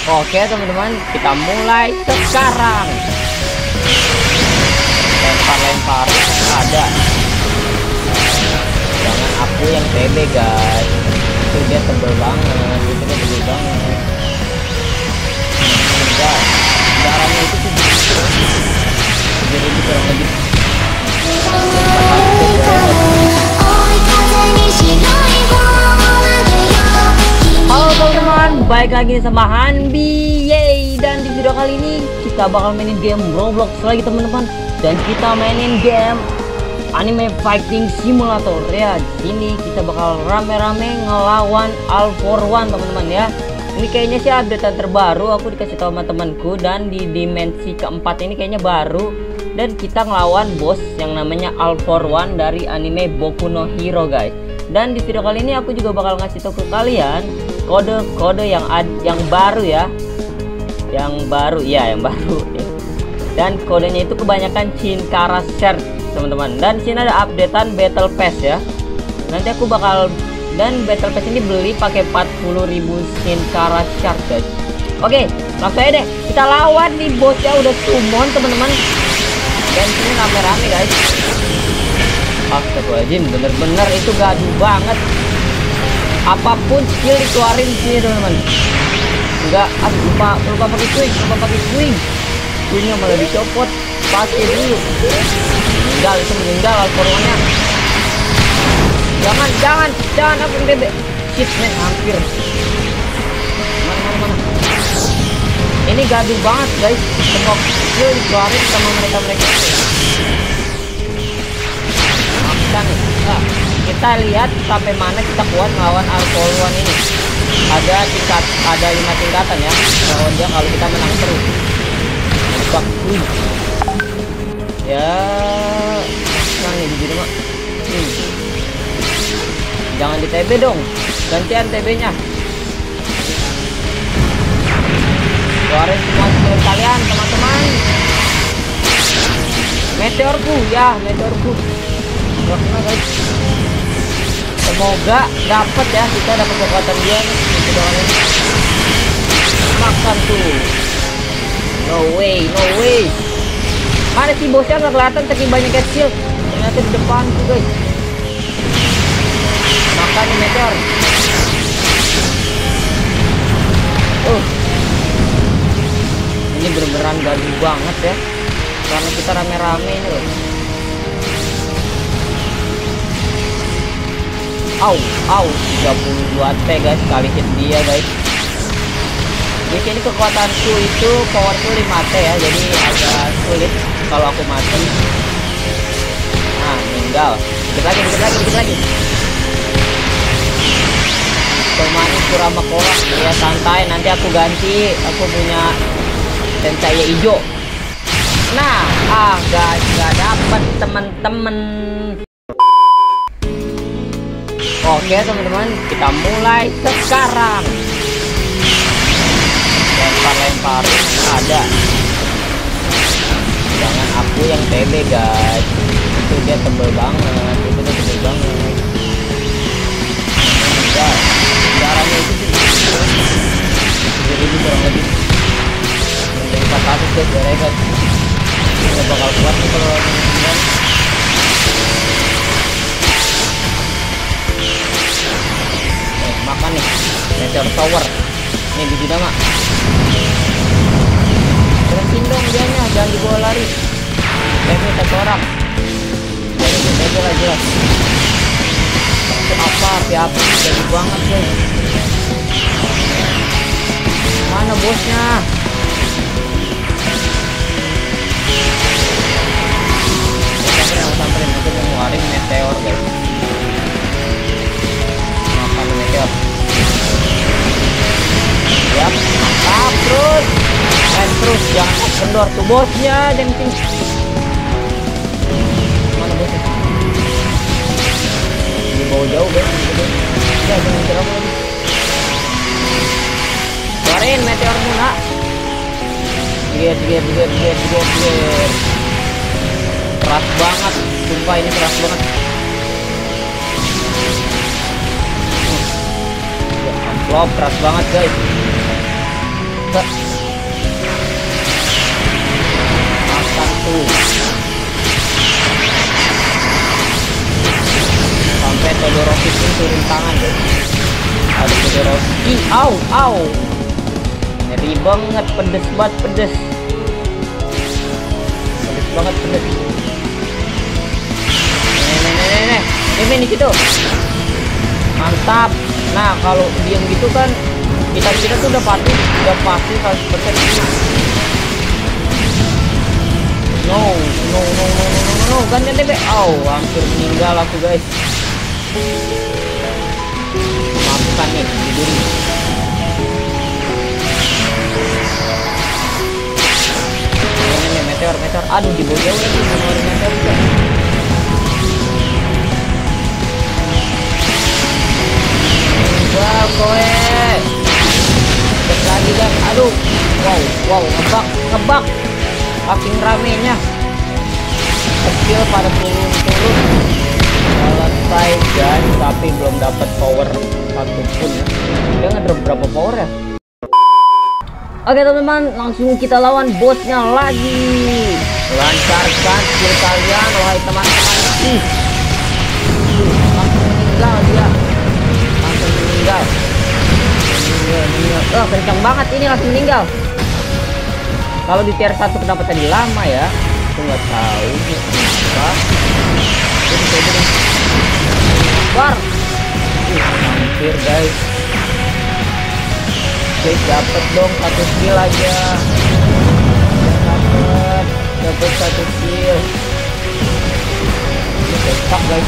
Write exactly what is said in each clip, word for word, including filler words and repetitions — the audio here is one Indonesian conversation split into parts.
Oke teman-teman, kita mulai sekarang. Lempar-lempar ada. Jangan aku yang T B guys. Itu dia tebel banget, itu dia tebel banget. Enggak, caranya itu tuh jadi itu kurang lebih. Halo teman-teman, baik lagi sama Hanbi. Yeay, dan di video kali ini kita bakal mainin game Roblox lagi teman-teman. Dan kita mainin game Anime Fighting Simulator ya. Di sini kita bakal rame-rame ngelawan All for One teman-teman ya. Ini kayaknya sih updatean terbaru, aku dikasih tahu sama temanku, dan di dimensi keempat ini kayaknya baru. Dan kita ngelawan bos yang namanya All for One dari anime Boku no Hero guys. Dan di video kali ini aku juga bakal ngasih tahu ke kalian kode-kode yang ad, yang baru ya. Yang baru ya, yang baru ya. Dan kodenya itu kebanyakan Chinkara Share teman-teman. Dan sini ada updatean Battle Pass ya. Nanti aku bakal, dan Battle Pass ini beli pakai empat puluh ribu Chinkara Share guys. Oke, langsung aja deh kita lawan nih bosnya, udah summon teman-teman. Dan sini rame-rame guys. Astagfirullahaladzim, bener-bener itu gaduh banget. Apapun skill dikeluarin sini teman-teman. Enggak, aku lupa lupa pakai swing, lupa pakai swing. Swingnya malah dicopot. Pakai dulu. Meninggal, itu meninggal alfornya. Jangan, jangan, jangan aku bebek. Shit man, hampir. Mana, mana, mana. Ini gaduh banget guys. Semua skill dikeluarin sama mereka-mereka. Makan nih. Nah, kita lihat sampai mana kita kuat melawan Alpoluan ini. Ada tingkat, ada lima tingkatan ya melawan dia kalau kita menang terus. Bagus. Ya, nah nih di rumah. Hmm. Jangan di T B dong, gantian T B-nya. Keluarin semua skill kalian teman-teman. Meteorku ya, meteorku. Gak kena guys. Semoga dapat ya, kita dapat kekuatan dia nih. Makan tuh. No way, no way. Mana sih bosnya, nggak kelihatan saking banyaknya shield. Ternyata di depan tuh guys. Makan nih meteor. Uh. Ini beneran gaduh banget ya. Karena kita rame-rame ini loh. Au, au, tiga puluh dua T guys, kali hit dia guys. Di sini kekuatanku itu powerku lima T ya, jadi agak sulit kalau aku mati. Nah, meninggal. Dikit lagi, dikit lagi, dikit lagi. Temani Kurama Korak ya, santai, nanti aku ganti. Aku punya Sensei hijau. Nah, ah, gak, gak dapat teman-teman. Oke teman-teman, kita mulai sekarang. Lempar-lempar ada. Jangan aku yang T B guys. Itu dia tebel banget, itu dia tebel banget. Enggak, caranya itu sih. Jadi ini kurang lebih. Menjadi empat ratus guys, ya guys. Ini bakal kuat nih kalau menang. Makan nih meteor tower ini biji nama. Berhentiin dong dianya, jangan dibawa lari. Ini tengkorak jadi kita lah jelas. Itu apa api-api jadi banget guys. Mana bosnya? Sampai yang samperin itu mengeluarin meteor guys. Makan meteor. Siap, mantap terus. Main terus, jangan kendor tuh bosnya. Demping. Mana bosnya? Dibawa jauh guys. Ya, jangan jerok lagi. Keluarin meteormu nak. Giat, giat, giat, giat, giat, giat. Keras banget, sumpah ini keras banget. Flop keras banget guys. bisa. Makan tuh. Sampai Todoroki pun turun tangan guys. Ada Todoroki. Au, au. Ngeri banget, pedes banget, pedes. Pedes banget, pedes. Nih, nih, nih, nih. Ini nih gitu. Mantap. Nah, kalau diam gitu kan kita kita tuh udah pasti udah pasti seratus persen. No, no, no, no, no, no, no, no. Ganti D B. Oh, hampir meninggal aku guys. Maafkan nih, tidur. Ini nih, meteor, meteor. Aduh, di bawah jauh lagi sama orang meteor juga. Wah, kowe. Terus lagi guys. Aduh. Wow, wow, ngebak, ngebak. Saking ramenya. Kecil pada turun-turun. Selesai guys, tapi belum dapat power satu pun ya. Dia ngedrop berapa power ya? Oke teman-teman, langsung kita lawan bosnya lagi. Lancarkan skill kalian, wahai teman-teman. Ih, langsung meninggal dia. Langsung meninggal. Meninggal, meninggal. Oh, kencang banget ini, langsung meninggal. Kalau di tier satu kenapa tadi lama ya? Aku nggak tahu. Kenapa? Jadi kayak gini. War. Uh, hampir guys. Oke, dapat dong satu skill aja. Dapat, dapat satu skill. Ini cetak guys.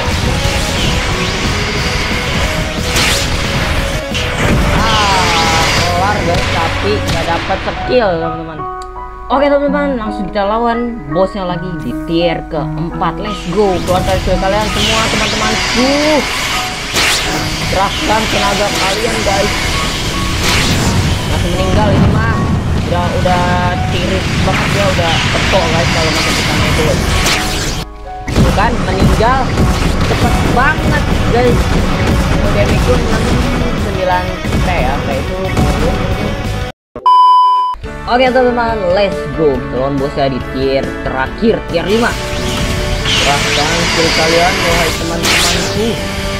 Ah, kelar guys, tapi nggak dapat skill teman-teman. Oke teman-teman, langsung kita lawan bosnya lagi di tier keempat. Let's go, keluarkan skill kalian semua teman-temanku. Kerahkan tenaga kalian guys. Langsung meninggal ini mah. Udah udah tiris banget ya, udah petok guys kalau masuk ke sana itu. Bukan meninggal cepet banget guys. Udah mikun sembilan T ya, kayak itu. Oke teman-teman, let's go. Kita lawan bosnya di tier terakhir, tier lima. Kerahkan skill kalian wahai teman-temanku.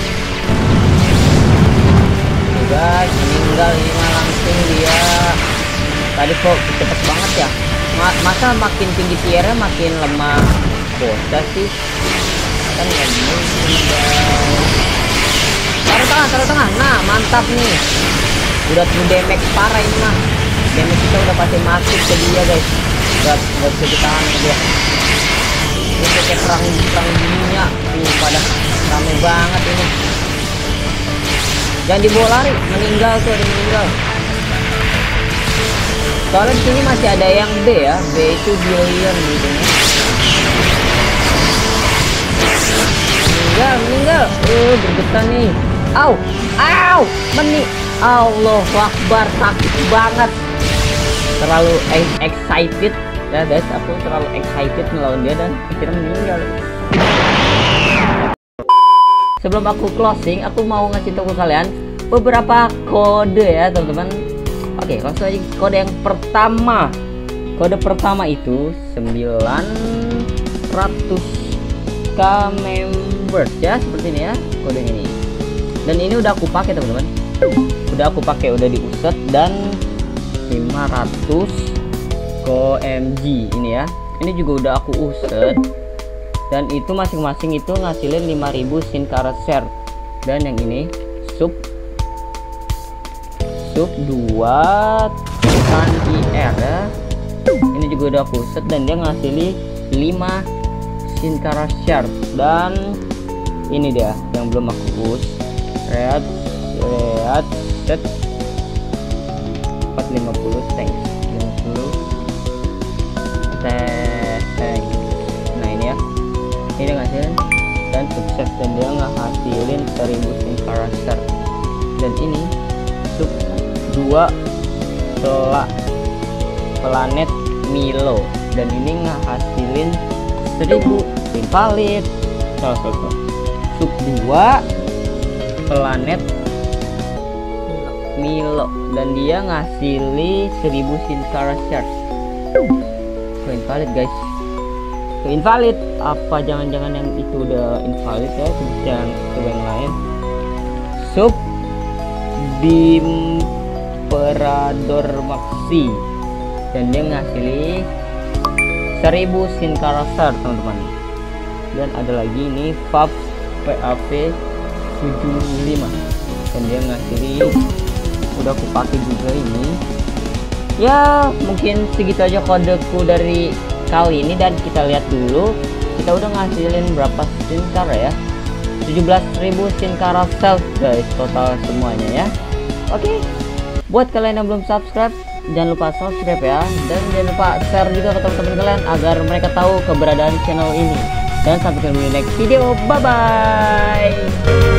Oke guys, meninggal ini mah langsung dia. Tadi kok cepet banget ya. Ma masa makin tinggi tiernya makin lemah bosnya sih. Kan nggak meninggal. Taruh tangan, taruh tangan. Nah, mantap nih. Udah tuh damage parah ini mah. Damage kita udah pasti masuk ke dia guys. Gak, gak bisa ditahan ke dia. Ini kayak perang perang dunia. Tuh pada rame banget ini. Jangan dibawa lari, meninggal tuh, ada meninggal. Soalnya di sini masih ada yang B ya, B itu billion gitu ya. Meninggal, meninggal. Uh, bergetar nih. Au, au, meni. Allah Akbar, sakit banget. Terlalu excited ya guys, aku terlalu excited melawan dia dan akhirnya meninggal. Sebelum aku closing, aku mau ngasih tahu ke kalian beberapa kode ya teman-teman. Oke, langsung aja kode yang pertama. Kode pertama itu sembilan ratus k members ya, seperti ini ya kodenya ini. Dan ini udah aku pakai teman-teman. Udah aku pakai, udah diuset dan lima ratus K M G ini ya. Ini juga udah aku uset. Dan itu masing-masing itu ngasilin lima ribu Shinkara share. Dan yang ini sub sub dua kan I R ya. Ini juga udah aku set dan dia ngasili lima Shinkara share. Dan ini dia yang belum aku us. Red red set empat ratus lima puluh thanks. lima puluh thanks. Nah ini ya. Ini ngasilin dan sukses dan dia ngasilin seribu Shinkara share. Dan ini sub dua pela, planet Milo dan ini ngasilin seribu invalid. Salah satu sub dua planet Milo. dan dia ngasili seribu Sin-Cara Shards. Ke invalid guys, ke invalid. Apa jangan-jangan yang itu udah invalid ya? Terus yang coba yang lain. Sub Bimperador Maxi, dan dia ngasili seribu Sin-Cara Shards teman-teman. Dan ada lagi ini Fab P A P tujuh puluh lima, dan dia ngasili, udah aku pakai juga ini. Ya mungkin segitu aja kodeku dari kali ini, dan kita lihat dulu kita udah ngasilin berapa Sin-Cara ya. tujuh belas ribu Sin-Cara Shards guys total semuanya ya. Oke, buat kalian yang belum subscribe, jangan lupa subscribe ya, dan jangan lupa share juga ke teman-teman kalian agar mereka tahu keberadaan channel ini. Dan sampai ketemu di next video, bye bye.